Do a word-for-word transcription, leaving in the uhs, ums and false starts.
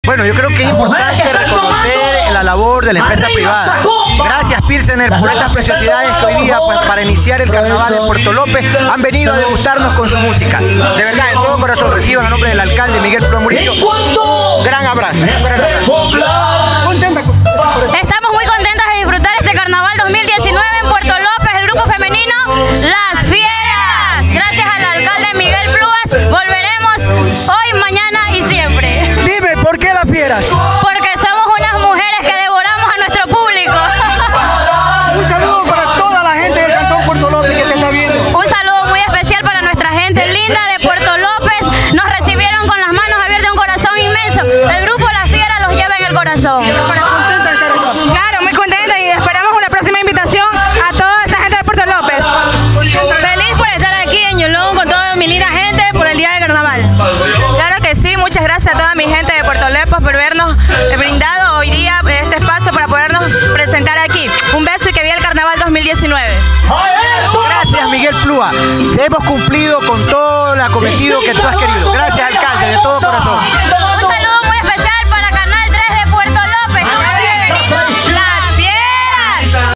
Bueno, yo creo que es importante reconocer la labor de la empresa privada. Gracias, Pilsener, por estas preciosidades que hoy día, pues, para iniciar el carnaval de Puerto López, han venido a degustarnos con su música. De verdad, de todo corazón, reciban a nombre del alcalde Miguel Plúa Murillo un gran abrazo. Un gran abrazo. Estamos muy contentas de disfrutar este carnaval dos mil diecinueve en Puerto López, el grupo femenino Las Fieras. Gracias al alcalde Miguel Plúa, volveremos hoy, mañana y siempre. Dime, ¿por qué Las Fieras? Porque somos unas mujeres que devoramos a nuestro público. Un saludo para toda la gente del Cantón Puerto López que te está viendo. Un saludo muy especial para nuestra gente linda de Puerto López. Nos recibieron con las manos abiertas, un corazón inmenso. El grupo Las Fieras los lleva en el corazón. Claro, muy contenta y esperamos una próxima invitación a toda esa gente de Puerto López. Feliz por estar aquí en Yulón con toda mi linda gente por el día de carnaval. Claro que sí, muchas gracias a toda mi gente de Puerto López por habernos brindado hoy día este espacio para podernos presentar aquí. Un beso y que viva el carnaval dos mil diecinueve. Gracias, Miguel Plúa. Hemos cumplido con todo el acometido que tú has querido. Gracias, alcalde, de todo corazón.